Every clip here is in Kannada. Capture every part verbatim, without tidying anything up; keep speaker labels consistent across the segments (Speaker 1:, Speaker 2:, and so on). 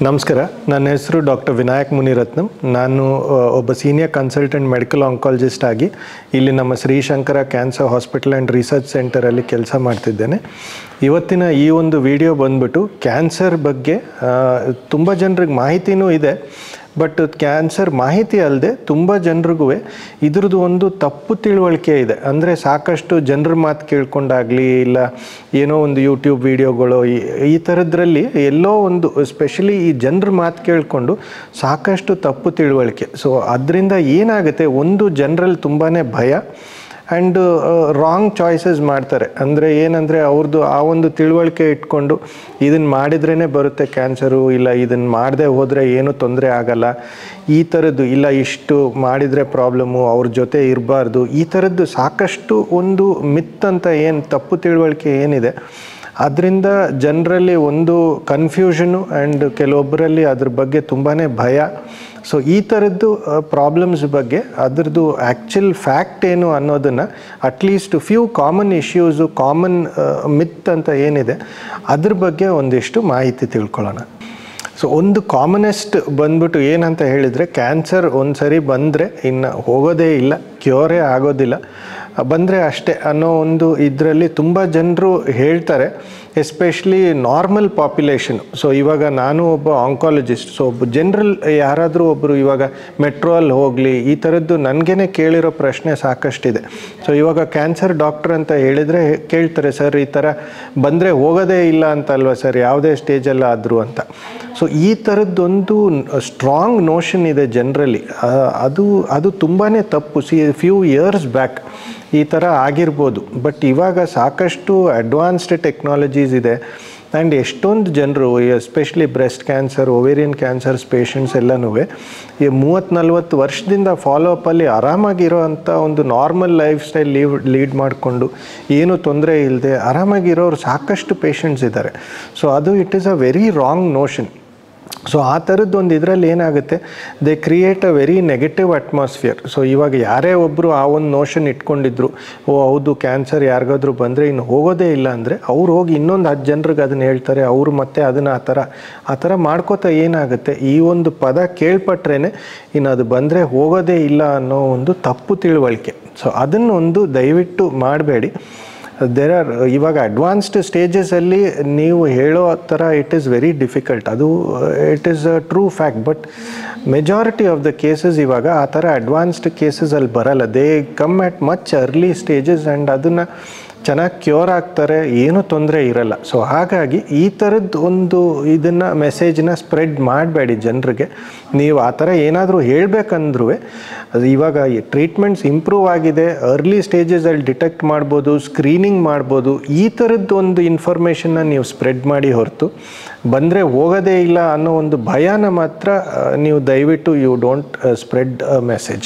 Speaker 1: ನಮಸ್ಕಾರ, ನನ್ನ ಹೆಸರು ಡಾಕ್ಟರ್ ವಿನಾಯಕ್ ಮುನಿರತ್ನಂ. ನಾನು ಒಬ್ಬ ಸೀನಿಯರ್ ಕನ್ಸಲ್ಟೆಂಟ್ ಮೆಡಿಕಲ್ ಆಂಕಾಲಜಿಸ್ಟ್ ಆಗಿ ಇಲ್ಲಿ ನಮ್ಮ Shri Shankara cancer hospital and research ಸೆಂಟರಲ್ಲಿ ಕೆಲಸ ಮಾಡ್ತಿದ್ದೇನೆ. ಇವತ್ತಿನ ಈ ಒಂದು ವಿಡಿಯೋ ಬಂದ್ಬಿಟ್ಟು ಕ್ಯಾನ್ಸರ್ ಬಗ್ಗೆ ತುಂಬ ಜನರಿಗೆ ಮಾಹಿತಿನೂ ಇದೆ, ಬಟ್ ಕ್ಯಾನ್ಸರ್ ಮಾಹಿತಿ ಅಲ್ಲದೆ ತುಂಬ ಜನರಿಗೂ ಇದ್ರದ್ದು ಒಂದು ತಪ್ಪು ತಿಳುವಳಿಕೆ ಇದೆ. ಅಂದರೆ ಸಾಕಷ್ಟು ಜನರ ಮಾತು ಕೇಳ್ಕೊಂಡಾಗಲಿ ಇಲ್ಲ ಏನೋ ಒಂದು ಯೂಟ್ಯೂಬ್ ವೀಡಿಯೋಗಳು ಈ ಥರದ್ರಲ್ಲಿ ಎಲ್ಲೋ ಒಂದು ಸ್ಪೆಷಲಿ ಈ ಜನರ ಮಾತು ಕೇಳಿಕೊಂಡು ಸಾಕಷ್ಟು ತಪ್ಪು ತಿಳುವಳಿಕೆ. ಸೊ ಅದರಿಂದ ಏನಾಗುತ್ತೆ, ಒಂದು ಜನರಲ್ಲಿ ತುಂಬಾ ಭಯ ಆ್ಯಂಡ್ ರಾಂಗ್ ಚಾಯ್ಸಸ್ ಮಾಡ್ತಾರೆ. ಅಂದರೆ ಏನಂದರೆ ಅವ್ರದ್ದು ಆ ಒಂದು ತಿಳುವಳಿಕೆ ಇಟ್ಕೊಂಡು ಇದನ್ನು ಮಾಡಿದ್ರೇ ಬರುತ್ತೆ ಕ್ಯಾನ್ಸರು, ಇಲ್ಲ ಇದನ್ನು ಮಾಡದೆ ಹೋದರೆ ಏನೂ ತೊಂದರೆ ಆಗಲ್ಲ, ಈ ಥರದ್ದು ಇಲ್ಲ ಇಷ್ಟು ಮಾಡಿದರೆ ಪ್ರಾಬ್ಲಮ್ಮು, ಅವ್ರ ಜೊತೆ ಇರಬಾರ್ದು, ಈ ಥರದ್ದು ಸಾಕಷ್ಟು ಒಂದು ಮಿತ್ ಅಂತ ಏನು ತಪ್ಪು ತಿಳುವಳಿಕೆ ಏನಿದೆ ಅದರಿಂದ ಜನರಲ್ಲಿ ಒಂದು ಕನ್ಫ್ಯೂಷನು ಆ್ಯಂಡ್ ಕೆಲವೊಬ್ಬರಲ್ಲಿ ಅದ್ರ ಬಗ್ಗೆ ತುಂಬಾ ಭಯ. ಸೊ ಈ ಥರದ್ದು ಪ್ರಾಬ್ಲಮ್ಸ್ ಬಗ್ಗೆ ಅದರದ್ದು ಆ್ಯಕ್ಚುಲ್ ಫ್ಯಾಕ್ಟ್ ಏನು ಅನ್ನೋದನ್ನು at least few common issues common myth ಅಂತ ಏನಿದೆ ಅದ್ರ ಬಗ್ಗೆ ಒಂದಿಷ್ಟು ಮಾಹಿತಿ ತಿಳ್ಕೊಳ್ಳೋಣ. ಸೊ ಒಂದು ಕಾಮನೆಸ್ಟ್ ಬಂದ್ಬಿಟ್ಟು ಏನಂತ ಹೇಳಿದರೆ, ಕ್ಯಾನ್ಸರ್ ಒಂದು ಸರಿ ಬಂದರೆ ಇನ್ನು ಹೋಗೋದೇ ಇಲ್ಲ, ಕ್ಯೂರೇ ಆಗೋದಿಲ್ಲ, ಬಂದರೆ ಅಷ್ಟೇ ಅನ್ನೋ ಒಂದು ಇದರಲ್ಲಿ ತುಂಬ ಜನರು ಹೇಳ್ತಾರೆ, ಎಸ್ಪೆಷಲಿ ನಾರ್ಮಲ್ ಪಾಪ್ಯುಲೇಷನ್. ಸೊ ಇವಾಗ ನಾನು ಒಬ್ಬ ಆಂಕಾಲಜಿಸ್ಟ್, ಸೊ ಒಬ್ಬ ಜನರಲ್ ಯಾರಾದರೂ ಒಬ್ಬರು ಇವಾಗ ಮೆಟ್ರೋಲ್ಲಿ ಹೋಗಲಿ ಈ ಥರದ್ದು ನನಗೇ ಕೇಳಿರೋ ಪ್ರಶ್ನೆ ಸಾಕಷ್ಟಿದೆ. ಸೊ ಇವಾಗ ಕ್ಯಾನ್ಸರ್ ಡಾಕ್ಟರ್ ಅಂತ ಹೇಳಿದರೆ ಕೇಳ್ತಾರೆ, ಸರ್ ಈ ಥರ ಬಂದರೆ ಹೋಗೋದೇ ಇಲ್ಲ ಅಂತಲ್ವ ಸರ್, ಯಾವುದೇ ಸ್ಟೇಜಲ್ಲ ಆದರೂ ಅಂತ. ಸೊ ಈ ಥರದ್ದೊಂದು ಸ್ಟ್ರಾಂಗ್ ನೋಷನ್ ಇದೆ ಜನರಲ್ಲಿ, ಅದು ಅದು ತುಂಬಾ ತಪ್ಪು. ಸಿ ಫ್ಯೂ ಇಯರ್ಸ್ ಬ್ಯಾಕ್ ಈ ಥರ ಆಗಿರ್ಬೋದು, ಬಟ್ ಇವಾಗ ಸಾಕಷ್ಟು ಅಡ್ವಾನ್ಸ್ಡ್ ಟೆಕ್ನಾಲಜೀಸ್ ಇದೆ ಆ್ಯಂಡ್ ಎಷ್ಟೊಂದು ಜನರು especially breast cancer, ovarian cancers patients ಎಲ್ಲನೂ ಈ ಮೂವತ್ತು ನಲ್ವತ್ತು ವರ್ಷದಿಂದ ಫಾಲೋ ಅಪ್ಪಲ್ಲಿ ಆರಾಮಾಗಿರೋ ಅಂಥ ಒಂದು normal lifestyle live lead ಮಾಡಿಕೊಂಡು ಏನೂ ತೊಂದರೆ ಇಲ್ಲದೆ ಆರಾಮಾಗಿರೋರು ಸಾಕಷ್ಟು ಪೇಷಂಟ್ಸ್ ಇದ್ದಾರೆ. ಸೊ ಅದು it is a very wrong notion. So ಆ ಥರದ್ದು ಒಂದು ಇದರಲ್ಲಿ ಏನಾಗುತ್ತೆ, they create a very negative atmosphere. So ಇವಾಗ ಯಾರೇ ಒಬ್ಬರು ಆ ಒಂದು ನೋಷನ್ ಇಟ್ಕೊಂಡಿದ್ರು, ಓ ಹೌದು ಕ್ಯಾನ್ಸರ್ ಯಾರಿಗಾದ್ರೂ ಬಂದರೆ ಇನ್ನು ಹೋಗೋದೇ ಇಲ್ಲ ಅಂದರೆ ಅವ್ರು ಹೋಗಿ ಇನ್ನೊಂದು ಹತ್ತು ಜನರಿಗೆ ಅದನ್ನು ಹೇಳ್ತಾರೆ, ಅವರು ಮತ್ತೆ ಅದನ್ನು ಆ ಥರ ಆ ಥರ ಮಾಡ್ಕೋತಾ ಏನಾಗುತ್ತೆ, ಈ ಒಂದು ಪದ ಕೇಳ್ಪಟ್ರೇ ಇನ್ನು ಅದು ಬಂದರೆ ಹೋಗೋದೇ ಇಲ್ಲ ಅನ್ನೋ ಒಂದು ತಪ್ಪು ತಿಳುವಳಿಕೆ. ಸೊ ಅದನ್ನು ಒಂದು ದಯವಿಟ್ಟು ಮಾಡಬೇಡಿ. ದೇರ್ ಆರ್ ಇವಾಗ ಅಡ್ವಾನ್ಸ್ಡ್ ಸ್ಟೇಜಸಲ್ಲಿ ನೀವು ಹೇಳೋ ಥರ ಇಟ್ ಈಸ್ ವೆರಿ ಡಿಫಿಕಲ್ಟ್, ಅದು it is a true fact. But majority of the cases ಇವಾಗ ಆ ಥರ ಅಡ್ವಾನ್ಸ್ಡ್ ಕೇಸಸಲ್ಲಿ ಬರಲ್ಲ, they come at much early stages and ಅದನ್ನು ಚೆನ್ನಾಗಿ ಕ್ಯೂರ್ ಆಗ್ತಾರೆ, ಏನೂ ತೊಂದರೆ ಇರಲ್ಲ. ಸೊ ಹಾಗಾಗಿ ಈ ಥರದ್ದು ಒಂದು ಇದನ್ನು ಮೆಸೇಜನ್ನ ಸ್ಪ್ರೆಡ್ ಮಾಡಬೇಡಿ ಜನರಿಗೆ. ನೀವು ಆ ಥರ ಏನಾದರೂ ಹೇಳಬೇಕಂದ್ರೂ ಅದು ಇವಾಗ ಟ್ರೀಟ್ಮೆಂಟ್ಸ್ ಇಂಪ್ರೂವ್ ಆಗಿದೆ, ಅರ್ಲಿ ಸ್ಟೇಜಸಲ್ಲಿ ಡಿಟೆಕ್ಟ್ ಮಾಡ್ಬೋದು, ಸ್ಕ್ರೀನಿಂಗ್ ಮಾಡ್ಬೋದು, ಈ ಥರದ್ದು ಒಂದು ಇನ್ಫಾರ್ಮೇಷನ್ನ ನೀವು ಸ್ಪ್ರೆಡ್ ಮಾಡಿ ಹೊರತು ಬಂದರೆ ಹೋಗೋದೇ ಇಲ್ಲ ಅನ್ನೋ ಒಂದು ಭಯನ ಮಾತ್ರ ನೀವು ದಯವಿಟ್ಟು you don't spread a message.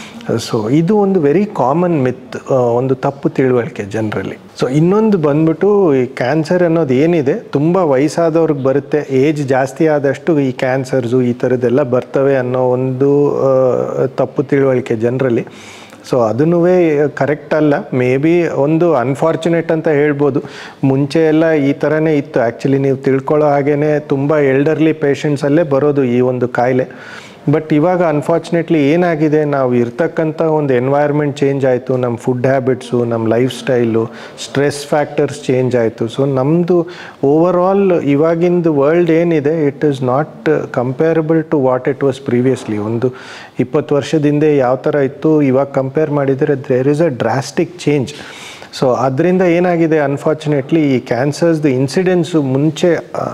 Speaker 1: So ಇದು ಒಂದು ವೆರಿ ಕಾಮನ್ ಮಿತ್, ಒಂದು ತಪ್ಪು ತಿಳುವಳಿಕೆ ಜನರಲ್ಲಿ. ಸೊ ಇನ್ನೊಂದು ಬಂದ್ಬಿಟ್ಟು ಈ ಕ್ಯಾನ್ಸರ್ ಅನ್ನೋದು ಏನಿದೆ ತುಂಬ ವಯಸ್ಸಾದವ್ರಿಗೆ ಬರುತ್ತೆ, ಏಜ್ ಜಾಸ್ತಿ ಆದಷ್ಟು ಈ ಕ್ಯಾನ್ಸರ್ಸು ಈ ಥರದ್ದೆಲ್ಲ ಬರ್ತವೆ ಅನ್ನೋ ಒಂದು ತಪ್ಪು ತಿಳುವಳಿಕೆ ಜನರಲ್ಲಿ. ಸೊ ಅದನ್ನೂ ಕರೆಕ್ಟ್ ಅಲ್ಲ, ಮೇ ಬಿ ಒಂದು ಅನ್ಫಾರ್ಚುನೇಟ್ ಅಂತ ಹೇಳ್ಬೋದು. ಮುಂಚೆ ಎಲ್ಲ ಈ ಥರನೇ ಇತ್ತು ಆ್ಯಕ್ಚುಲಿ, ನೀವು ತಿಳ್ಕೊಳ್ಳೋ ಹಾಗೇ ತುಂಬ ಎಲ್ಡರ್ಲಿ ಪೇಷಂಟ್ಸಲ್ಲೇ ಬರೋದು ಈ ಒಂದು ಕಾಯಿಲೆ. ಬಟ್ ಇವಾಗ ಅನ್ಫಾರ್ಚುನೇಟ್ಲಿ ಏನಾಗಿದೆ, ನಾವು ಇರ್ತಕ್ಕಂಥ ಒಂದು ಎನ್ವೈರ್ಮೆಂಟ್ ಚೇಂಜ್ ಆಯಿತು, ನಮ್ಮ ಫುಡ್ ಹ್ಯಾಬಿಟ್ಸು, ನಮ್ಮ lifestyle, stress factors change ಆಯಿತು. ಸೊ ನಮ್ಮದು ಓವರ್ ಆಲ್ ಇವಾಗಿಂದು ವರ್ಲ್ಡ್ ಏನಿದೆ it is not comparable to what it was previously. ಒಂದು ಇಪ್ಪತ್ತು ವರ್ಷದಿಂದ ಯಾವ ಥರ ಇತ್ತು ಇವಾಗ ಕಂಪೇರ್ ಮಾಡಿದರೆ there is a drastic change. So ಅದರಿಂದ ಏನಾಗಿದೆ, ಅನ್ಫಾರ್ಚುನೇಟ್ಲಿ ಈ ಕ್ಯಾನ್ಸರ್ಸ್ದು ಇನ್ಸಿಡೆನ್ಸು ಮುಂಚೆ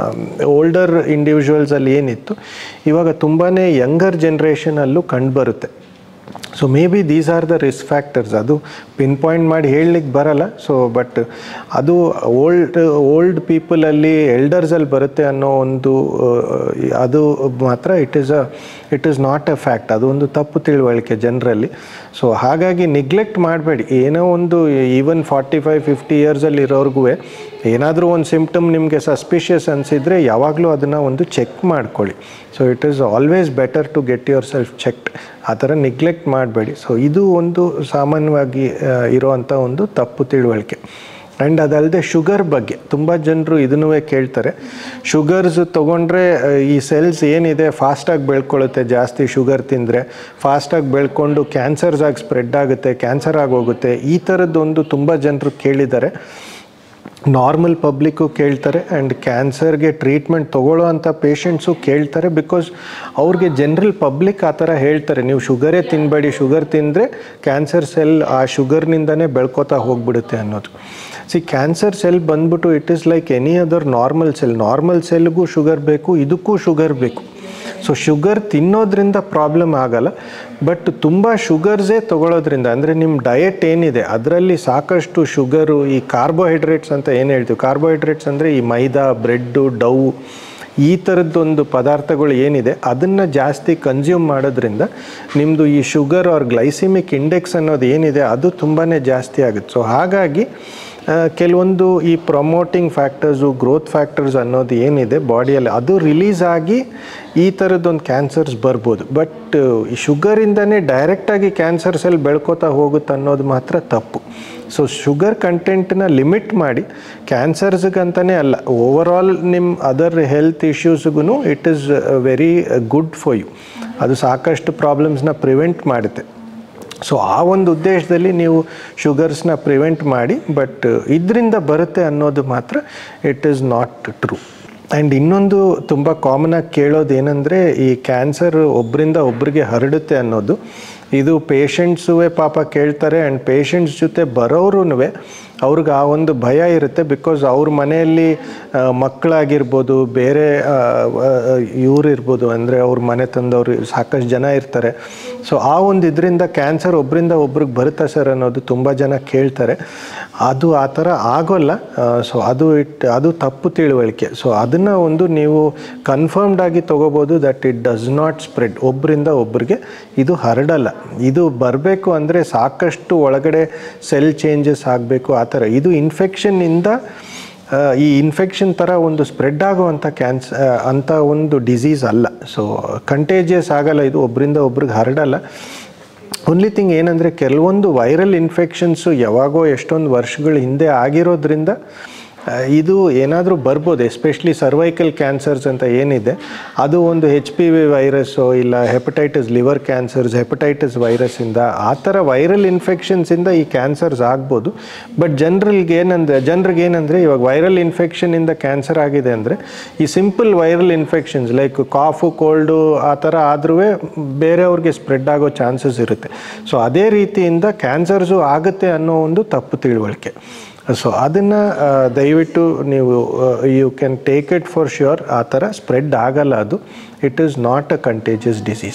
Speaker 1: ಓಲ್ಡರ್ ಇಂಡಿವಿಜುವಲ್ಸಲ್ಲಿ ಏನಿತ್ತು ಇವಾಗ ತುಂಬಾ ಯಂಗರ್ ಜನ್ರೇಷನಲ್ಲೂ ಕಂಡುಬರುತ್ತೆ. So maybe these are the risk factors. ಅದು ಪಿನ್ ಪಾಯಿಂಟ್ ಮಾಡಿ ಹೇಳಲಿಕ್ಕೆ ಬರಲ್ಲ. ಸೊ ಬಟ್ ಅದು ಓಲ್ಡ್ ಓಲ್ಡ್ ಪೀಪಲಲ್ಲಿ ಎಲ್ಡರ್ಸಲ್ಲಿ ಬರುತ್ತೆ ಅನ್ನೋ ಒಂದು ಅದು ಮಾತ್ರ it is a it is not a fact. ಅದು ಒಂದು ತಪ್ಪು ತಿಳುವಳಿಕೆ ಜನರಲ್ಲಿ. ಸೊ ಹಾಗಾಗಿ ನೆಗ್ಲೆಕ್ಟ್ ಮಾಡಬೇಡಿ. ಏನೋ ಒಂದು ಈವನ್ ಫಾರ್ಟಿ ಫೈವ್ ಫಿಫ್ಟಿ ಇಯರ್ಸಲ್ಲಿ ಇರೋರ್ಗೂ ಏನಾದರೂ ಒಂದು ಸಿಂಪ್ಟಮ್ ನಿಮಗೆ ಸಸ್ಪಿಷಿಯಸ್ ಅನಿಸಿದರೆ ಯಾವಾಗಲೂ ಅದನ್ನು ಒಂದು ಚೆಕ್ ಮಾಡ್ಕೊಳ್ಳಿ. So it is always better to get yourself checked. ಆ ಥರ ನೆಗ್ಲೆಕ್ಟ್ ಮಾಡಬೇಡಿ. ಸೊ ಇದು ಒಂದು ಸಾಮಾನ್ಯವಾಗಿ ಇರೋವಂಥ ಒಂದು ತಪ್ಪು ತಿಳುವಳಿಕೆ. ಆ್ಯಂಡ್ ಅದಲ್ಲದೆ ಶುಗರ್ ಬಗ್ಗೆ ತುಂಬ ಜನರು ಇದನ್ನೂ ಕೇಳ್ತಾರೆ. ಶುಗರ್ಸ್ ತೊಗೊಂಡ್ರೆ ಈ ಸೆಲ್ಸ್ ಏನಿದೆ ಫಾಸ್ಟಾಗಿ ಬೆಳ್ಕೊಳ್ಳುತ್ತೆ, ಜಾಸ್ತಿ ಶುಗರ್ ತಿಂದರೆ ಫಾಸ್ಟಾಗಿ ಬೆಳ್ಕೊಂಡು ಕ್ಯಾನ್ಸರ್ಸ್ ಆಗಿ ಸ್ಪ್ರೆಡ್ ಆಗುತ್ತೆ, ಕ್ಯಾನ್ಸರ್ ಆಗೋಗುತ್ತೆ, ಈ ಥರದ್ದೊಂದು ತುಂಬ ಜನರು ಕೇಳಿದ್ದಾರೆ. ನಾರ್ಮಲ್ ಪಬ್ಲಿಕ್ಕು ಕೇಳ್ತಾರೆ ಆ್ಯಂಡ್ ಕ್ಯಾನ್ಸರ್ಗೆ ಟ್ರೀಟ್ಮೆಂಟ್ ತೊಗೊಳ್ಳೋ ಅಂಥ ಪೇಷಂಟ್ಸು ಕೇಳ್ತಾರೆ. ಬಿಕಾಸ್ ಅವ್ರಿಗೆ ಜನರಲ್ ಪಬ್ಲಿಕ್ ಆ ಥರ ಹೇಳ್ತಾರೆ, ನೀವು ಶುಗರೇ ತಿನ್ನಬೇಡಿ, ಶುಗರ್ ತಿಂದರೆ ಕ್ಯಾನ್ಸರ್ ಸೆಲ್ ಆ ಶುಗರ್ನಿಂದನೇ ಬೆಳ್ಕೋತಾ ಹೋಗ್ಬಿಡುತ್ತೆ ಅನ್ನೋದು. ಸಿ ಕ್ಯಾನ್ಸರ್ ಸೆಲ್ ಬಂದ್ಬಿಟ್ಟು it is like any other normal cell. Normal ಸೆಲ್ಗೂ ಶುಗರ್ ಬೇಕು, ಇದಕ್ಕೂ ಶುಗರ್ ಬೇಕು. ಸೊ ಶುಗರ್ ತಿನ್ನೋದ್ರಿಂದ ಪ್ರಾಬ್ಲಮ್ ಆಗಲ್ಲ, ಬಟ್ ತುಂಬ ಶುಗರ್ಸೇ ತೊಗೊಳೋದ್ರಿಂದ, ಅಂದರೆ ನಿಮ್ಮ ಡಯಟ್ ಏನಿದೆ ಅದರಲ್ಲಿ ಸಾಕಷ್ಟು ಶುಗರು, ಈ ಕಾರ್ಬೋಹೈಡ್ರೇಟ್ಸ್ ಅಂತ ಏನು ಹೇಳ್ತೀವಿ, ಕಾರ್ಬೋಹೈಡ್ರೇಟ್ಸ್ ಅಂದರೆ ಈ ಮೈದಾ, ಬ್ರೆಡ್ಡು, ಡೌ, ಈ ಥರದ್ದೊಂದು ಪದಾರ್ಥಗಳು ಏನಿದೆ ಅದನ್ನು ಜಾಸ್ತಿ ಕನ್ಸ್ಯೂಮ್ ಮಾಡೋದ್ರಿಂದ ನಿಮ್ಮದು ಈ ಶುಗರ್ ಆರ್ ಗ್ಲೈಸಿಮಿಕ್ ಇಂಡೆಕ್ಸ್ ಅನ್ನೋದು ಏನಿದೆ ಅದು ತುಂಬಾ ಜಾಸ್ತಿ ಆಗುತ್ತೆ. ಸೊ ಹಾಗಾಗಿ ಕೆಲವೊಂದು ಈ ಪ್ರಮೋಟಿಂಗ್ ಫ್ಯಾಕ್ಟರ್ಸು, ಗ್ರೋತ್ ಫ್ಯಾಕ್ಟರ್ಸ್ ಅನ್ನೋದು ಏನಿದೆ ಬಾಡಿಯಲ್ಲಿ ಅದು ರಿಲೀಸ್ ಆಗಿ ಈ ಥರದ್ದೊಂದು ಕ್ಯಾನ್ಸರ್ಸ್ ಬರ್ಬೋದು. ಬಟ್ ಈ ಶುಗರಿಂದನೇ ಡೈರೆಕ್ಟಾಗಿ ಕ್ಯಾನ್ಸರ್ ಸೆಲ್ ಬೆಳ್ಕೋತಾ ಹೋಗುತ್ತೆ ಅನ್ನೋದು ಮಾತ್ರ ತಪ್ಪು. ಸೊ ಶುಗರ್ ಕಂಟೆಂಟನ್ನ ಲಿಮಿಟ್ ಮಾಡಿ, ಕ್ಯಾನ್ಸರ್ಸ್ಗಂತಲೇ ಅಲ್ಲ, ಓವರಾಲ್ ನಿಮ್ಮ ಅದರ್ ಹೆಲ್ತ್ ಇಶ್ಯೂಸ್ಗೂ it is very good for you. ಅದು ಸಾಕಷ್ಟು ಪ್ರಾಬ್ಲಮ್ಸ್ನ ಪ್ರಿವೆಂಟ್ ಮಾಡುತ್ತೆ. ಸೊ ಆ ಒಂದು ಉದ್ದೇಶದಲ್ಲಿ ನೀವು ಶುಗರ್ಸ್ನ ಪ್ರಿವೆಂಟ್ ಮಾಡಿ, ಬಟ್ ಇದರಿಂದ ಬರುತ್ತೆ ಅನ್ನೋದು ಮಾತ್ರ it is not true. And ಇನ್ನೊಂದು ತುಂಬ ಕಾಮನಾಗಿ ಕೇಳೋದು ಏನಂದರೆ, ಈ ಕ್ಯಾನ್ಸರ್ ಒಬ್ಬರಿಂದ ಒಬ್ಬರಿಗೆ ಹರಡುತ್ತೆ ಅನ್ನೋದು. ಇದು ಪೇಷಂಟ್ಸುವೇ ಪಾಪ ಕೇಳ್ತಾರೆ ಆ್ಯಂಡ್ ಪೇಷಂಟ್ಸ್ ಜೊತೆ ಬರೋರು ಅವ್ರಿಗೆ ಆ ಒಂದು ಭಯ ಇರುತ್ತೆ. ಬಿಕಾಸ್ ಅವ್ರ ಮನೆಯಲ್ಲಿ ಮಕ್ಕಳಾಗಿರ್ಬೋದು, ಬೇರೆ ಇವ್ರು ಇರ್ಬೋದು, ಅಂದರೆ ಅವ್ರ ಮನೆ ತಂದವರು ಸಾಕಷ್ಟು ಜನ ಇರ್ತಾರೆ. ಸೊ ಆ ಒಂದು ಇದರಿಂದ ಕ್ಯಾನ್ಸರ್ ಒಬ್ಬರಿಂದ ಒಬ್ರಿಗೆ ಬರುತ್ತಾ ಸರ್ ಅನ್ನೋದು ತುಂಬ ಜನ ಕೇಳ್ತಾರೆ. ಅದು ಆ ಥರ ಆಗೋಲ್ಲ. ಸೊ ಅದು ಇಟ್ ಅದು ತಪ್ಪು ತಿಳುವಳಿಕೆ. ಸೊ ಅದನ್ನು ಒಂದು ನೀವು ಕನ್ಫರ್ಮ್ಡ್ ಆಗಿ ತೊಗೋಬೋದು that it does not spread. ಒಬ್ಬರಿಂದ ಒಬ್ಬರಿಗೆ ಇದು ಹರಡಲ್ಲ. ಇದು ಬರಬೇಕು ಅಂದರೆ ಸಾಕಷ್ಟು ಒಳಗಡೆ ಸೆಲ್ ಚೇಂಜಸ್ ಆಗಬೇಕು, ಆ ಥರ. ಇದು ಇನ್ಫೆಕ್ಷನ್ನಿಂದ, ಈ ಇನ್ಫೆಕ್ಷನ್ ಥರ ಒಂದು ಸ್ಪ್ರೆಡ್ ಆಗುವಂಥ ಕ್ಯಾನ್ಸರ್ ಅಂಥ ಒಂದು ಡಿಸೀಸ್ ಅಲ್ಲ. ಸೊ ಕಂಟೇಜಿಯಸ್ ಆಗಲ್ಲ, ಇದು ಒಬ್ಬರಿಂದ ಒಬ್ರಿಗೆ ಹರಡಲ್ಲ. ಓನ್ಲಿ ಥಿಂಗ್ ಏನಂದರೆ, ಕೆಲವೊಂದು ವೈರಲ್ ಇನ್ಫೆಕ್ಷನ್ಸು ಯಾವಾಗೋ ಎಷ್ಟೊಂದು ವರ್ಷಗಳ ಹಿಂದೆ ಆಗಿರೋದ್ರಿಂದ ಇದು ಏನಾದರೂ ಬರ್ಬೋದು. ಎಸ್ಪೆಷಲಿ ಸರ್ವೈಕಲ್ ಕ್ಯಾನ್ಸರ್ಸ್ ಅಂತ ಏನಿದೆ ಅದು ಒಂದು ಹೆಚ್ ಪಿ ವಿ ವೈರಸ್ಸೋ ಇಲ್ಲ ಹೆಪಟೈಟಿಸ್ ಲಿವರ್ ಕ್ಯಾನ್ಸರ್ಸ್, ಹೆಪಟೈಟಿಸ್ ವೈರಸ್ಸಿಂದ, ಆ ಥರ ವೈರಲ್ ಇನ್ಫೆಕ್ಷನ್ಸಿಂದ ಈ ಕ್ಯಾನ್ಸರ್ಸ್ ಆಗ್ಬೋದು. ಬಟ್ ಜನರಲ್ಗೆ ಏನಂದರೆ ಜನರಿಗೆ ಏನಂದರೆ ಇವಾಗ ವೈರಲ್ ಇನ್ಫೆಕ್ಷನಿಂದ ಕ್ಯಾನ್ಸರ್ ಆಗಿದೆ ಅಂದರೆ ಈ simple viral infections like cough, cold ಆ ಥರ ಆದ್ರೂ ಬೇರೆಯವ್ರಿಗೆ ಸ್ಪ್ರೆಡ್ ಆಗೋ ಚಾನ್ಸಸ್ ಇರುತ್ತೆ. ಸೊ ಅದೇ ರೀತಿಯಿಂದ ಕ್ಯಾನ್ಸರ್ಸು ಆಗುತ್ತೆ ಅನ್ನೋ ಒಂದು ತಪ್ಪು ತಿಳುವಳಿಕೆ. ಸೊ ಅದನ್ನು ದಯವಿಟ್ಟು ನೀವು you can take it for sure. ಆ ಥರ ಸ್ಪ್ರೆಡ್ ಆಗಲ್ಲ ಅದು. It is not a contagious disease.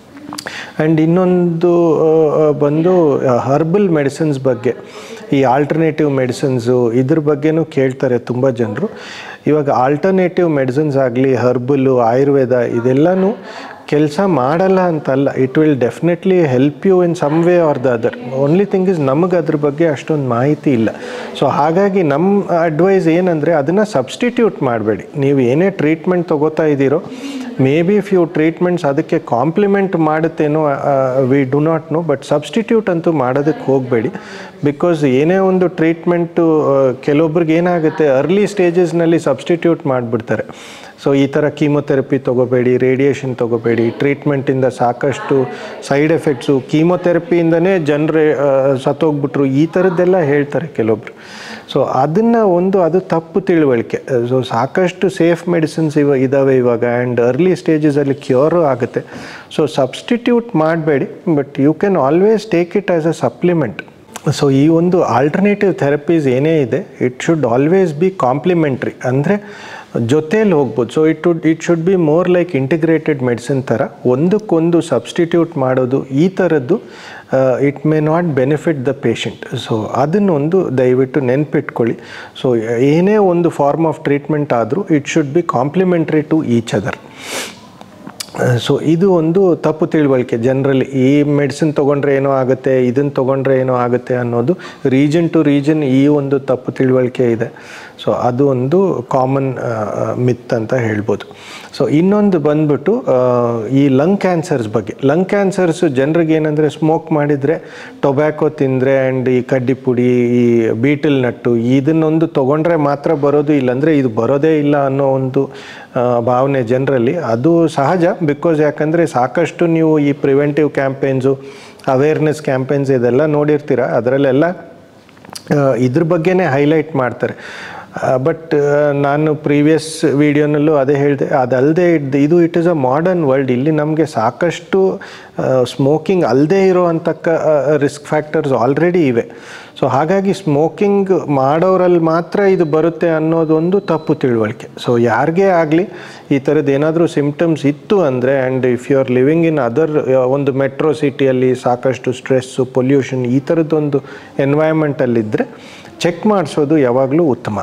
Speaker 1: And ಇನ್ನೊಂದು ಬಂದು ಹರ್ಬಲ್ ಮೆಡಿಸಿನ್ಸ್ ಬಗ್ಗೆ, ಈ ಆಲ್ಟರ್ನೇಟಿವ್ ಮೆಡಿಸಿನ್ಸು ಇದ್ರ ಬಗ್ಗೆನೂ ಕೇಳ್ತಾರೆ ತುಂಬ ಜನರು. ಇವಾಗ ಆಲ್ಟರ್ನೇಟಿವ್ ಮೆಡಿಸಿನ್ಸ್ ಆಗಲಿ, ಹರ್ಬಲ್ಲು, ಆಯುರ್ವೇದ ಇದೆಲ್ಲನೂ ಕೆಲಸ ಮಾಡಲ್ಲ ಅಂತಲ್ಲ. It will definitely help you in some way or the other. Only thing is ನಮಗೆ ಅದ್ರ ಬಗ್ಗೆ ಅಷ್ಟೊಂದು ಮಾಹಿತಿ ಇಲ್ಲ. ಸೊ ಹಾಗಾಗಿ ನಮ್ಮ ಅಡ್ವೈಸ್ ಏನಂದರೆ, ಅದನ್ನು ಸಬ್ಸ್ಟಿಟ್ಯೂಟ್ ಮಾಡಬೇಡಿ. ನೀವು ಏನೇ ಟ್ರೀಟ್ಮೆಂಟ್ ತೊಗೋತಾ ಇದ್ದೀರೋ, ಮೇ ಬಿ ಫ್ಯೂ ಟ್ರೀಟ್ಮೆಂಟ್ಸ್ ಅದಕ್ಕೆ ಕಾಂಪ್ಲಿಮೆಂಟ್ ಮಾಡುತ್ತೇನೋ, we do not know. But substitute ಅಂತೂ ಮಾಡೋದಕ್ಕೆ ಹೋಗಬೇಡಿ. ಬಿಕಾಸ್ ಏನೇ ಒಂದು ಟ್ರೀಟ್ಮೆಂಟು ಕೆಲವೊಬ್ರಿಗೆ ಏನಾಗುತ್ತೆ, ಅರ್ಲಿ ಸ್ಟೇಜಸ್ನಲ್ಲಿ ಸಬ್ಸ್ಟಿಟ್ಯೂಟ್ ಮಾಡಿಬಿಡ್ತಾರೆ. ಸೊ ಈ ಥರ ಕೀಮೊಥೆರಪಿ ತೊಗೋಬೇಡಿ, ರೇಡಿಯೇಷನ್ ತೊಗೋಬೇಡಿ, ಟ್ರೀಟ್ಮೆಂಟಿಂದ ಸಾಕಷ್ಟು ಸೈಡ್ ಎಫೆಕ್ಟ್ಸು, ಕೀಮೊಥೆರಪಿಯಿಂದನೇ ಜನರು ಸತ್ತೋಗ್ಬಿಟ್ರು, ಈ ಥರದ್ದೆಲ್ಲ ಹೇಳ್ತಾರೆ ಕೆಲವೊಬ್ರು. ಸೊ ಅದನ್ನು ಒಂದು ಅದು ತಪ್ಪು ತಿಳುವಳಿಕೆ. ಸೊ ಸಾಕಷ್ಟು ಸೇಫ್ ಮೆಡಿಸಿನ್ಸ್ ಇವ ಇದ್ದಾವೆ ಇವಾಗ, ಆ್ಯಂಡ್ ಅರ್ಲಿ ಸ್ಟೇಜಸಲ್ಲಿ ಕ್ಯೂರು ಆಗುತ್ತೆ. ಸೊ ಸಬ್ಸ್ಟಿಟ್ಯೂಟ್ ಮಾಡಬೇಡಿ, but you can always take it as a supplement. So ಈ ಒಂದು ಆಲ್ಟರ್ನೇಟಿವ್ ಥೆರಪೀಸ್ ಏನೇ ಇದೆ, it should always be complementary, ಅಂದರೆ ಜೊತೇಲಿ ಹೋಗ್ಬೋದು. So it would it should be more like integrated medicine ಥರ, ಒಂದಕ್ಕೊಂದು ಸಬ್ಸ್ಟಿಟ್ಯೂಟ್ ಮಾಡೋದು ಈ ಥರದ್ದು it may not benefit the patient. So ಅದನ್ನೊಂದು ದಯವಿಟ್ಟು ನೆನ್ಪಿಟ್ಕೊಳ್ಳಿ. ಸೊ ಏನೇ ಒಂದು ಫಾರ್ಮ್ ಆಫ್ ಟ್ರೀಟ್ಮೆಂಟ್ ಆದರೂ it should be complementary to each other. So ಇದು ಒಂದು ತಪ್ಪು ತಿಳುವಳಿಕೆ ಜನರಲಿ. ಈ ಮೆಡಿಸಿನ್ ತೊಗೊಂಡ್ರೆ ಏನೋ ಆಗುತ್ತೆ, ಇದನ್ನು ತೊಗೊಂಡ್ರೆ ಏನೋ ಆಗುತ್ತೆ ಅನ್ನೋದು ರೀಜನ್ ಟು ರೀಜನ್ ಈ ಒಂದು ತಪ್ಪು ತಿಳುವಳಿಕೆ ಇದೆ. ಸೊ ಅದು ಒಂದು ಕಾಮನ್ ಮಿತ್ ಅಂತ ಹೇಳ್ಬೋದು. ಸೊ ಇನ್ನೊಂದು ಬಂದ್ಬಿಟ್ಟು ಈ ಲಂಗ್ ಕ್ಯಾನ್ಸರ್ಸ್ ಬಗ್ಗೆ. ಲಂಗ್ ಕ್ಯಾನ್ಸರ್ಸು ಜನರಿಗೆ ಏನಂದರೆ ಸ್ಮೋಕ್ ಮಾಡಿದರೆ, ಟೊಬ್ಯಾಕೊ ತಿಂದರೆ ಆ್ಯಂಡ್ ಈ ಕಡ್ಡಿ ಪುಡಿ, ಈ ಬೀಟಲ್ ನಟ್ಟು ಇದನ್ನೊಂದು ತೊಗೊಂಡ್ರೆ ಮಾತ್ರ ಬರೋದು, ಇಲ್ಲಾಂದರೆ ಇದು ಬರೋದೇ ಇಲ್ಲ ಅನ್ನೋ ಒಂದು ಭಾವನೆ ಜನರಲ್ಲಿ. ಅದು ಸಹಜ, ಬಿಕಾಸ್ ಯಾಕಂದರೆ ಸಾಕಷ್ಟು ನೀವು ಈ ಪ್ರಿವೆಂಟಿವ್ ಕ್ಯಾಂಪೇನ್ಸು, ಅವೇರ್ನೆಸ್ ಕ್ಯಾಂಪೇನ್ಸ್ ಇದೆಲ್ಲ ನೋಡಿರ್ತೀರ, ಅದರಲ್ಲೆಲ್ಲ ಇದ್ರ ಬಗ್ಗೆನೇ ಹೈಲೈಟ್ ಮಾಡ್ತಾರೆ. ಬಟ್ ನಾನು ಪ್ರೀವಿಯಸ್ ವಿಡಿಯೋನಲ್ಲೂ ಅದೇ ಹೇಳಿದೆ, ಅದಲ್ಲದೆ ಇದು it is a modern world. ಇಲ್ಲಿ ನಮಗೆ ಸಾಕಷ್ಟು ಸ್ಮೋಕಿಂಗ್ ಅಲ್ಲದೆ ಇರೋ ಅಂತಕ್ಕ ರಿಸ್ಕ್ ಫ್ಯಾಕ್ಟರ್ಸ್ ಆಲ್ರೆಡಿ ಇವೆ. ಸೊ ಹಾಗಾಗಿ ಸ್ಮೋಕಿಂಗ್ ಮಾಡೋರಲ್ಲಿ ಮಾತ್ರ ಇದು ಬರುತ್ತೆ ಅನ್ನೋದೊಂದು ತಪ್ಪು ತಿಳುವಳಿಕೆ. ಸೊ ಯಾರಿಗೇ ಆಗಲಿ ಈ ಥರದ್ದು ಏನಾದರೂ ಸಿಮ್ಟಮ್ಸ್ ಇತ್ತು ಅಂದರೆ, and if you are living in other ಒಂದು ಮೆಟ್ರೋ ಸಿಟಿಯಲ್ಲಿ ಸಾಕಷ್ಟು ಸ್ಟ್ರೆಸ್ಸು, ಪೊಲ್ಯೂಷನ್ ಈ ಥರದ್ದೊಂದು ಎನ್ವೈರ್ಮೆಂಟಲ್ಲಿದ್ದರೆ ಚೆಕ್ ಮಾಡಿಸೋದು ಯಾವಾಗಲೂ ಉತ್ತಮ.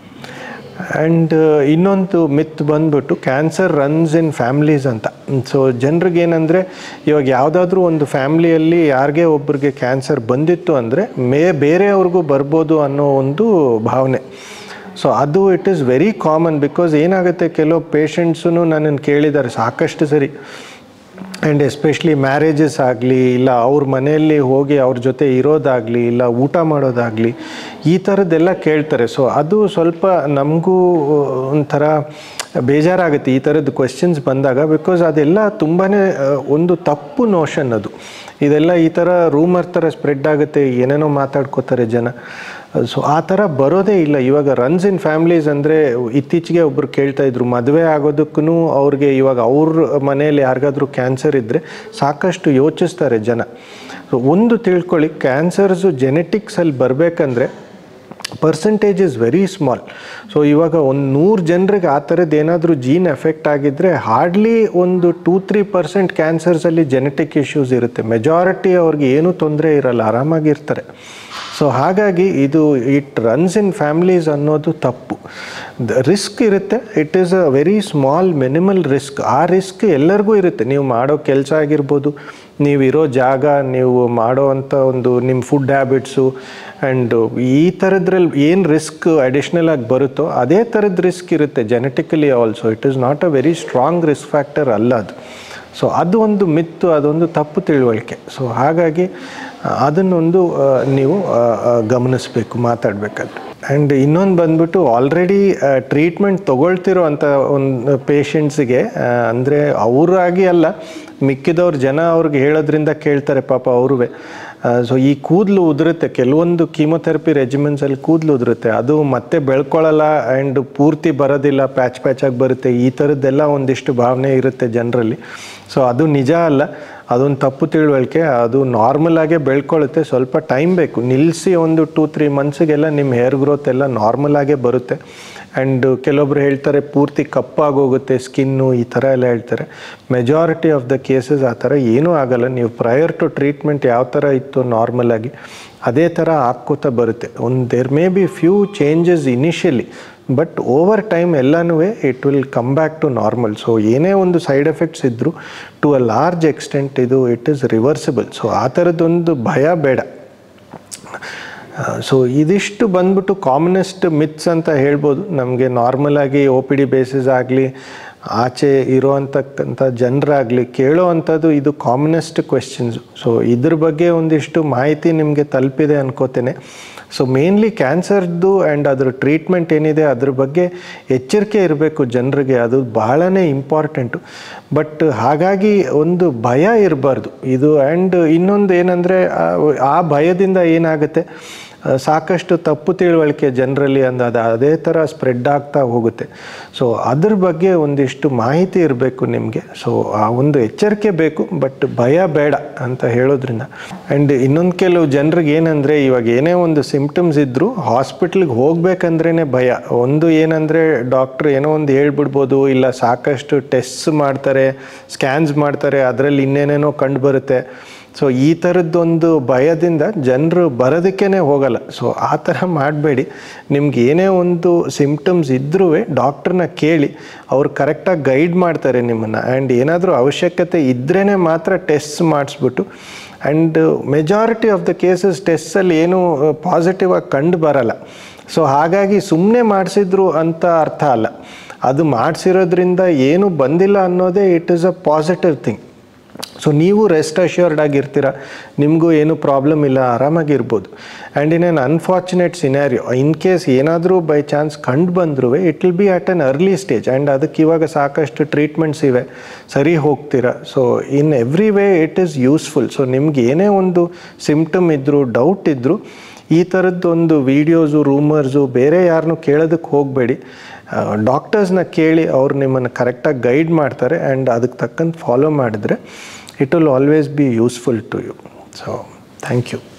Speaker 1: ಆ್ಯಂಡ್ ಇನ್ನೊಂದು ಮಿತ್ ಬಂದ್ಬಿಟ್ಟು ಕ್ಯಾನ್ಸರ್ ರನ್ಸ್ ಇನ್ ಫ್ಯಾಮ್ಲೀಸ್ ಅಂತ. ಸೊ ಜನರಿಗೇನೆಂದರೆ, ಇವಾಗ ಯಾವುದಾದ್ರೂ ಒಂದು ಫ್ಯಾಮ್ಲಿಯಲ್ಲಿ ಯಾರಿಗೇ ಒಬ್ಬರಿಗೆ ಕ್ಯಾನ್ಸರ್ ಬಂದಿತ್ತು ಅಂದರೆ ಮೇ ಬೇರೆಯವ್ರಿಗೂ ಬರ್ಬೋದು ಅನ್ನೋ ಒಂದು ಭಾವನೆ. ಸೊ ಅದು it is very common. Because ಏನಾಗುತ್ತೆ, ಕೆಲವು ಪೇಷಂಟ್ಸೂ ನನ್ನನ್ನು ಕೇಳಿದ್ದಾರೆ ಸಾಕಷ್ಟು ಸರಿ, ಆ್ಯಂಡ್ ಎಸ್ಪೆಷಲಿ ಮ್ಯಾರೇಜಸ್ ಆಗಲಿ, ಇಲ್ಲ ಅವ್ರ ಮನೆಯಲ್ಲಿ ಹೋಗಿ ಅವ್ರ ಜೊತೆ ಇರೋದಾಗಲಿ, ಇಲ್ಲ ಊಟ ಮಾಡೋದಾಗಲಿ, ಈ ಥರದ್ದೆಲ್ಲ ಕೇಳ್ತಾರೆ. ಸೊ ಅದು ಸ್ವಲ್ಪ ನಮಗೂ ಒಂಥರ ಬೇಜಾರಾಗುತ್ತೆ ಈ ಥರದ್ದು ಕ್ವೆಶ್ಚನ್ಸ್ ಬಂದಾಗ. ಬಿಕಾಸ್ ಅದೆಲ್ಲ ತುಂಬಾ ಒಂದು ತಪ್ಪು ನೋಷನ್ ಅದು. ಇದೆಲ್ಲ ಈ ಥರ ರೂಮರ್ ಥರ ಸ್ಪ್ರೆಡ್ ಆಗುತ್ತೆ, ಏನೇನೋ ಮಾತಾಡ್ಕೋತಾರೆ ಜನ. ಸೊ ಆ ಥರ ಬರೋದೇ ಇಲ್ಲ. ಇವಾಗ ರನ್ಸ್ ಇನ್ ಫ್ಯಾಮ್ಲೀಸ್ ಅಂದರೆ, ಇತ್ತೀಚೆಗೆ ಒಬ್ಬರು ಕೇಳ್ತಾ ಇದ್ರು, ಮದುವೆ ಆಗೋದಕ್ಕೂ ಅವ್ರಿಗೆ ಇವಾಗ ಅವ್ರ ಮನೇಲಿ ಯಾರಿಗಾದ್ರೂ ಕ್ಯಾನ್ಸರ್ ಇದ್ದರೆ ಸಾಕಷ್ಟು ಯೋಚಿಸ್ತಾರೆ ಜನ. ಸೊ ಒಂದು ತಿಳ್ಕೊಳ್ಳಿ, ಕ್ಯಾನ್ಸರ್ಸು ಜೆನೆಟಿಕ್ಸಲ್ಲಿ ಬರಬೇಕಂದ್ರೆ percentage is very small. So ಇವಾಗ ಒಂದು ನೂರು ಜನರಿಗೆ ಆ ಥರದ್ದು ಏನಾದರೂ ಜೀನ್ ಎಫೆಕ್ಟ್ ಆಗಿದ್ದರೆ ಹಾರ್ಡ್ಲಿ ಒಂದು ಟೂ ತ್ರೀ ಪರ್ಸೆಂಟ್ ಕ್ಯಾನ್ಸರ್ಸಲ್ಲಿ ಜೆನೆಟಿಕ್ ಇಶ್ಯೂಸ್ ಇರುತ್ತೆ. ಮೆಜಾರಿಟಿ ಅವ್ರಿಗೆ ಏನೂ ತೊಂದರೆ ಇರಲ್ಲ, ಆರಾಮಾಗಿರ್ತಾರೆ. ಸೊ ಹಾಗಾಗಿ ಇದು ಇಟ್ ರನ್ಸ್ ಇನ್ ಫ್ಯಾಮ್ಲೀಸ್ ಅನ್ನೋದು ತಪ್ಪು. ರಿಸ್ಕ್ ಇರುತ್ತೆ, it is a very small minimal risk. ಆ ರಿಸ್ಕ್ ಎಲ್ಲರಿಗೂ ಇರುತ್ತೆ. ನೀವು ಮಾಡೋ ಕೆಲಸ ಆಗಿರ್ಬೋದು, ನೀವಿರೋ ಜಾಗ, ನೀವು ಮಾಡೋ ಅಂಥ ಒಂದು ನಿಮ್ಮ ಫುಡ್ ಹ್ಯಾಬಿಟ್ಸು, ಆ್ಯಂಡ್ ಈ ಥರದ್ರಲ್ಲಿ ಏನು ರಿಸ್ಕ್ ಅಡಿಷ್ನಲ್ ಆಗಿ ಬರುತ್ತೋ ಅದೇ ಥರದ್ದು ರಿಸ್ಕ್ ಇರುತ್ತೆ genetically also. It is not a very strong risk factor ಅಲ್ಲ ಅದು. ಸೊ ಅದು ಒಂದು ಮಿತ್ತು, ಅದೊಂದು ತಪ್ಪು ತಿಳುವಳಿಕೆ. ಸೊ ಹಾಗಾಗಿ ಅದನ್ನೊಂದು ನೀವು ಗಮನಿಸಬೇಕು ಮಾತಾಡಬೇಕಾದ್ರೆ. ಆ್ಯಂಡ್ ಇನ್ನೊಂದು ಬಂದ್ಬಿಟ್ಟು, ಆಲ್ರೆಡಿ ಟ್ರೀಟ್ಮೆಂಟ್ ತೊಗೊಳ್ತಿರೋ ಅಂಥ ಒಂದು ಪೇಷಂಟ್ಸಿಗೆ, ಅಂದರೆ ಅವರಾಗಿ ಅಲ್ಲ, ಮಿಕ್ಕಿದವ್ರ ಜನ ಅವ್ರಿಗೆ ಹೇಳೋದ್ರಿಂದ ಕೇಳ್ತಾರೆ ಪಾಪ ಅವ್ರೂ. ಸೊ ಈ ಕೂದಲು ಉದುರುತ್ತೆ, ಕೆಲವೊಂದು ಕೀಮೊಥೆರಪಿ ರೆಜಿಮೆನ್ಸಲ್ಲಿ ಕೂದಲು ಉದುರುತ್ತೆ, ಅದು ಮತ್ತೆ ಬೆಳ್ಕೊಳ್ಳಲ್ಲ ಆ್ಯಂಡ್ ಪೂರ್ತಿ ಬರೋದಿಲ್ಲ, ಪ್ಯಾಚ್ ಪ್ಯಾಚಾಗಿ ಬರುತ್ತೆ. ಈ ಥರದ್ದೆಲ್ಲ ಒಂದಿಷ್ಟು ಭಾವನೆ ಇರುತ್ತೆ ಜನರಲ್ಲಿ. ಸೊ ಅದು ನಿಜ ಅಲ್ಲ, ಅದೊಂದು ತಪ್ಪು ತಿಳುವಳಿಕೆ. ಅದು ನಾರ್ಮಲ್ ಆಗೇ ಬೆಳ್ಕೊಳ್ಳುತ್ತೆ, ಸ್ವಲ್ಪ ಟೈಮ್ ಬೇಕು. ನಿಲ್ಲಿಸಿ ಒಂದು ಟೂ ತ್ರೀ ಮಂತ್ಸಿಗೆಲ್ಲ ನಿಮ್ಮ ಹೇರ್ ಗ್ರೋತ್ ಎಲ್ಲ ನಾರ್ಮಲ್ ಆಗೇ ಬರುತ್ತೆ. ಆ್ಯಂಡ್ ಕೆಲವೊಬ್ರು ಹೇಳ್ತಾರೆ ಪೂರ್ತಿ ಕಪ್ಪಾಗೋಗುತ್ತೆ ಸ್ಕಿನ್ನು, ಈ ಥರ ಎಲ್ಲ ಹೇಳ್ತಾರೆ. ಮೆಜಾರಿಟಿ ಆಫ್ ದ ಕೇಸಸ್ ಆ ಥರ ಏನೂ ಆಗಲ್ಲ. ನೀವು ಪ್ರಯರ್ ಟು ಟ್ರೀಟ್ಮೆಂಟ್ ಯಾವ ಥರ ಇತ್ತು ನಾರ್ಮಲ್ ಆಗಿ ಅದೇ ಥರ ಹಾಕ್ಕೋತಾ ಬರುತ್ತೆ. ಒಂದು there may B few changes initially, but over time ಎಲ್ಲನೂ it will come back to normal. So ಏನೇ ಒಂದು ಸೈಡ್ ಎಫೆಕ್ಟ್ಸ್ ಇದ್ದರೂ ಟು ಅ ಲಾರ್ಜ್ ಎಕ್ಸ್ಟೆಂಟ್ ಇದು ಇಟ್ ಈಸ್ ರಿವರ್ಸಿಬಲ್. ಸೊ ಆ ಥರದ್ದೊಂದು ಭಯ ಬೇಡ. ಸೊ ಇದಿಷ್ಟು ಬಂದ್ಬಿಟ್ಟು ಕಾಮನೆಸ್ಟ್ ಮಿತ್ಸ್ ಅಂತ ಹೇಳ್ಬೋದು. ನಮಗೆ ನಾರ್ಮಲಾಗಿ ಒ ಪಿ ಡಿ ಬೇಸಿಸ್ ಆಗಲಿ, ಆಚೆ ಇರೋವಂತಕ್ಕಂಥ ಜನರಾಗಲಿ ಕೇಳೋ ಅಂಥದ್ದು ಇದು ಕಾಮನೆಸ್ಟ್ ಕ್ವೆಶ್ಚನ್ಸು. ಸೊ ಇದ್ರ ಬಗ್ಗೆ ಒಂದಿಷ್ಟು ಮಾಹಿತಿ ನಿಮಗೆ ತಲುಪಿದೆ ಅನ್ಕೋತೇನೆ. ಸೊ ಮೇನ್ಲಿ ಕ್ಯಾನ್ಸರ್ದು ಆ್ಯಂಡ್ ಅದರ ಟ್ರೀಟ್ಮೆಂಟ್ ಏನಿದೆ ಅದ್ರ ಬಗ್ಗೆ ಎಚ್ಚರಿಕೆ ಇರಬೇಕು ಜನರಿಗೆ, ಅದು ಬಹಳನೇ ಇಂಪಾರ್ಟೆಂಟು. ಬಟ್ ಹಾಗಾಗಿ ಒಂದು ಭಯ ಇರಬಾರ್ದು ಇದು. ಆ್ಯಂಡ್ ಇನ್ನೊಂದು ಏನಂದರೆ, ಆ ಭಯದಿಂದ ಏನಾಗುತ್ತೆ, ಸಾಕಷ್ಟು ತಪ್ಪು ತಿಳುವಳಿಕೆ ಜನರಲ್ಲಿ ಅಂದ ಅದೇ ಥರ ಸ್ಪ್ರೆಡ್ ಆಗ್ತಾ ಹೋಗುತ್ತೆ. ಸೊ ಅದ್ರ ಬಗ್ಗೆ ಒಂದಿಷ್ಟು ಮಾಹಿತಿ ಇರಬೇಕು ನಿಮಗೆ. ಸೊ ಆ ಒಂದು ಎಚ್ಚರಿಕೆ ಬೇಕು, ಬಟ್ ಭಯ ಬೇಡ ಅಂತ ಹೇಳೋದ್ರಿಂದ. ಆ್ಯಂಡ್ ಇನ್ನೊಂದು ಕೆಲವು ಜನರಿಗೆ ಏನಂದರೆ, ಇವಾಗ ಏನೇ ಒಂದು ಸಿಮ್ಟಮ್ಸ್ ಇದ್ದರೂ ಹಾಸ್ಪಿಟ್ಲಿಗೆ ಹೋಗ್ಬೇಕಂದ್ರೇ ಭಯ. ಒಂದು ಏನಂದರೆ, ಡಾಕ್ಟ್ರ್ ಏನೋ ಒಂದು ಹೇಳ್ಬಿಡ್ಬೋದು, ಇಲ್ಲ ಸಾಕಷ್ಟು ಟೆಸ್ಟ್ಸ್ ಮಾಡ್ತಾರೆ, ಸ್ಕ್ಯಾನ್ಸ್ ಮಾಡ್ತಾರೆ, ಅದರಲ್ಲಿ ಇನ್ನೇನೇನೋ ಕಂಡು ಬರುತ್ತೆ. ಸೊ ಈ ಥರದ್ದೊಂದು ಭಯದಿಂದ ಜನರು ಬರೋದಕ್ಕೇ ಹೋಗಲ್ಲ. ಸೊ ಆ ಥರ ಮಾಡಬೇಡಿ. ನಿಮ್ಗೆ ಏನೇ ಒಂದು ಸಿಮ್ಟಮ್ಸ್ ಇದ್ರೂ ಡಾಕ್ಟ್ರನ್ನ ಕೇಳಿ, ಅವ್ರು ಕರೆಕ್ಟಾಗಿ ಗೈಡ್ ಮಾಡ್ತಾರೆ ನಿಮ್ಮನ್ನು. ಆ್ಯಂಡ್ ಏನಾದರೂ ಅವಶ್ಯಕತೆ ಇದ್ರೇ ಮಾತ್ರ ಟೆಸ್ಟ್ ಮಾಡಿಸ್ಬಿಟ್ಟು, and majority of the cases ಟೆಸ್ಟಲ್ಲಿ ಏನೂ ಪಾಸಿಟಿವ್ ಆಗಿ ಕಂಡು ಬರಲ್ಲ. ಸೊ ಹಾಗಾಗಿ ಸುಮ್ಮನೆ ಮಾಡಿಸಿದ್ರು ಅಂತ ಅರ್ಥ ಅಲ್ಲ, ಅದು ಮಾಡಿಸಿರೋದ್ರಿಂದ ಏನು ಬಂದಿಲ್ಲ ಅನ್ನೋದೇ it is a positive thing. So ನೀವು ರೆಸ್ಟ್ ಅಶ್ಯೂರ್ಡ್ ಆಗಿರ್ತೀರ, ನಿಮಗೂ ಏನು ಪ್ರಾಬ್ಲಮ್ ಇಲ್ಲ, ಆರಾಮಾಗಿರ್ಬೋದು. And in an unfortunate scenario in case ಏನಾದರೂ ಬೈ ಚಾನ್ಸ್ ಕಂಡು ಬಂದರೂ it will be at an early stage and ಅದಕ್ಕೆ ಇವಾಗ ಸಾಕಷ್ಟು ಟ್ರೀಟ್ಮೆಂಟ್ಸ್ ಇವೆ, ಸರಿ ಹೋಗ್ತೀರ. So in every way it is useful. So ನಿಮ್ಗೆ ಏನೇ ಒಂದು ಸಿಮ್ಟಮ್ ಇದ್ದರೂ, ಡೌಟ್ ಇದ್ದರೂ, ಈ ಥರದ್ದೊಂದು ವೀಡಿಯೋಸು, ರೂಮರ್ಸು ಬೇರೆ ಯಾರನ್ನೂ ಕೇಳೋದಕ್ಕೆ ಹೋಗಬೇಡಿ. ಡಾಕ್ಟರ್ಸ್ನ ಕೇಳಿ ಅವ್ರು ನಿಮ್ಮನ್ನು ಕರೆಕ್ಟಾಗಿ ಗೈಡ್ ಮಾಡ್ತಾರೆ ಆ್ಯಂಡ್ ಅದಕ್ಕೆ ತಕ್ಕಂತೆ ಫಾಲೋ ಮಾಡಿದ್ರೆ it will always be useful to you. So thank you.